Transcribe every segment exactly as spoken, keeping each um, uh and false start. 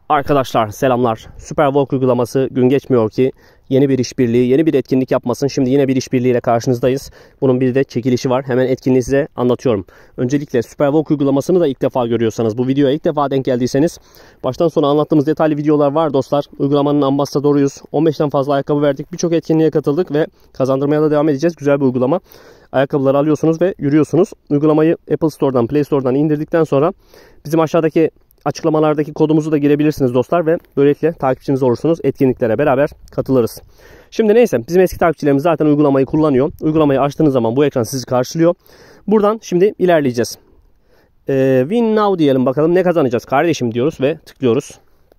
Arkadaşlar selamlar. Superwalk uygulaması gün geçmiyor ki yeni bir işbirliği, yeni bir etkinlik yapmasın. Şimdi yine bir işbirliğiyle karşınızdayız. Bunun bir de çekilişi var. Hemen etkinliği size anlatıyorum. Öncelikle Superwalk uygulamasını da ilk defa görüyorsanız, bu videoya ilk defa denk geldiyseniz, baştan sona anlattığımız detaylı videolar var dostlar. Uygulamanın ambasadoruyuz. on beşten fazla ayakkabı verdik. Birçok etkinliğe katıldık ve kazandırmaya da devam edeceğiz. Güzel bir uygulama. Ayakkabıları alıyorsunuz ve yürüyorsunuz. Uygulamayı Apple Store'dan, Play Store'dan indirdikten sonra bizim aşağıdaki açıklamalardaki kodumuzu da girebilirsiniz dostlar ve böylelikle takipçiniz olursunuz. Etkinliklere beraber katılırız. Şimdi neyse, bizim eski takipçilerimiz zaten uygulamayı kullanıyor. Uygulamayı açtığınız zaman bu ekran sizi karşılıyor. Buradan şimdi ilerleyeceğiz. Ee, Win now diyelim, bakalım ne kazanacağız kardeşim diyoruz ve tıklıyoruz.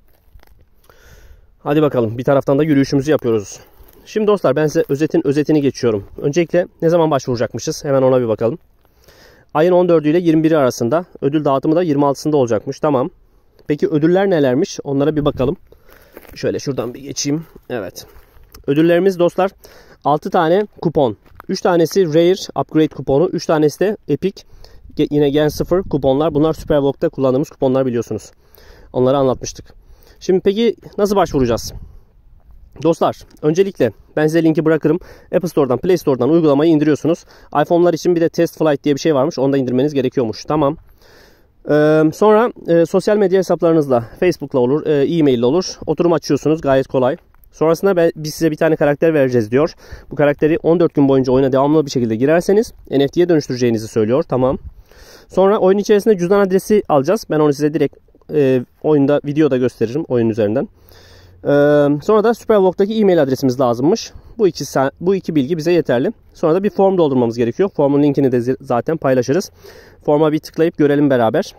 Hadi bakalım, bir taraftan da yürüyüşümüzü yapıyoruz. Şimdi dostlar, ben size özetin özetini geçiyorum. Öncelikle ne zaman başvuracakmışız? Hemen ona bir bakalım. Ayın on dördü ile yirmi biri arasında. Ödül dağıtımı da yirmi altısında olacakmış. Tamam. Peki ödüller nelermiş? Onlara bir bakalım. Şöyle şuradan bir geçeyim. Evet. Ödüllerimiz dostlar altı tane kupon. üç tanesi Rare Upgrade kuponu. üç tanesi de Epic yine Gen sıfır kuponlar. Bunlar Superwalk'ta kullandığımız kuponlar, biliyorsunuz. Onları anlatmıştık. Şimdi peki nasıl başvuracağız? Dostlar, öncelikle ben size linki bırakırım. Apple Store'dan, Play Store'dan uygulamayı indiriyorsunuz. iPhone'lar için bir de Test Flight diye bir şey varmış. Onu da indirmeniz gerekiyormuş. Tamam. Ee, sonra e, sosyal medya hesaplarınızla, Facebook'la olur, e, e-mail ile olur. Oturum açıyorsunuz. Gayet kolay. Sonrasında ben, biz size bir tane karakter vereceğiz diyor. Bu karakteri on dört gün boyunca oyuna devamlı bir şekilde girerseniz N F T'ye dönüştüreceğinizi söylüyor. Tamam. Sonra oyun içerisinde cüzdan adresi alacağız. Ben onu size direkt e, oyunda, videoda gösteririm oyun üzerinden. Ee, sonra da Superwalk'taki e-mail adresimiz lazımmış. Bu iki, bu iki bilgi bize yeterli. Sonra da bir form doldurmamız gerekiyor. Formun linkini de zaten paylaşırız. Forma bir tıklayıp görelim beraber.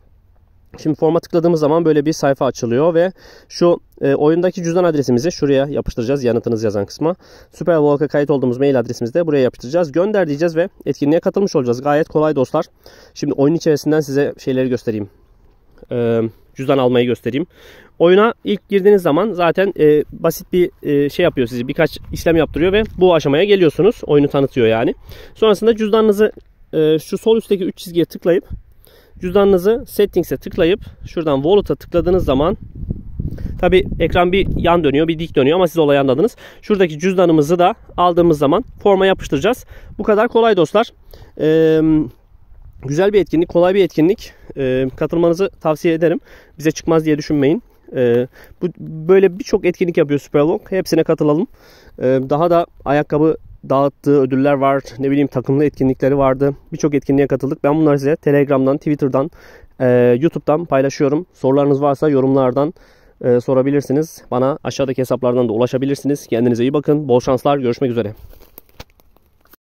Şimdi forma tıkladığımız zaman böyle bir sayfa açılıyor ve şu e, oyundaki cüzdan adresimizi şuraya yapıştıracağız, yanıtınız yazan kısma. Superwalk'a kayıt olduğumuz mail adresimizi de buraya yapıştıracağız. Gönder diyeceğiz ve etkinliğe katılmış olacağız. Gayet kolay dostlar. Şimdi oyun içerisinden size şeyleri göstereyim. Ee, cüzdan almayı göstereyim. Oyuna ilk girdiğiniz zaman zaten e, basit bir e, şey yapıyor sizi. Birkaç işlem yaptırıyor ve bu aşamaya geliyorsunuz. Oyunu tanıtıyor yani. Sonrasında cüzdanınızı e, şu sol üstteki üç çizgiye tıklayıp cüzdanınızı Settings'e tıklayıp şuradan Wallet'a tıkladığınız zaman tabi ekran bir yan dönüyor, bir dik dönüyor ama siz olay anladınız. Şuradaki cüzdanımızı da aldığımız zaman forma yapıştıracağız. Bu kadar kolay dostlar. Eee Güzel bir etkinlik, kolay bir etkinlik. Ee, katılmanızı tavsiye ederim. Bize çıkmaz diye düşünmeyin. Ee, bu böyle birçok etkinlik yapıyor Superwalk. Hepsine katılalım. Ee, daha da ayakkabı dağıttığı ödüller var. Ne bileyim, takımlı etkinlikleri vardı. Birçok etkinliğe katıldık. Ben bunları size Telegram'dan, Twitter'dan, e, YouTube'dan paylaşıyorum. Sorularınız varsa yorumlardan e, sorabilirsiniz. Bana aşağıdaki hesaplardan da ulaşabilirsiniz. Kendinize iyi bakın. Bol şanslar. Görüşmek üzere.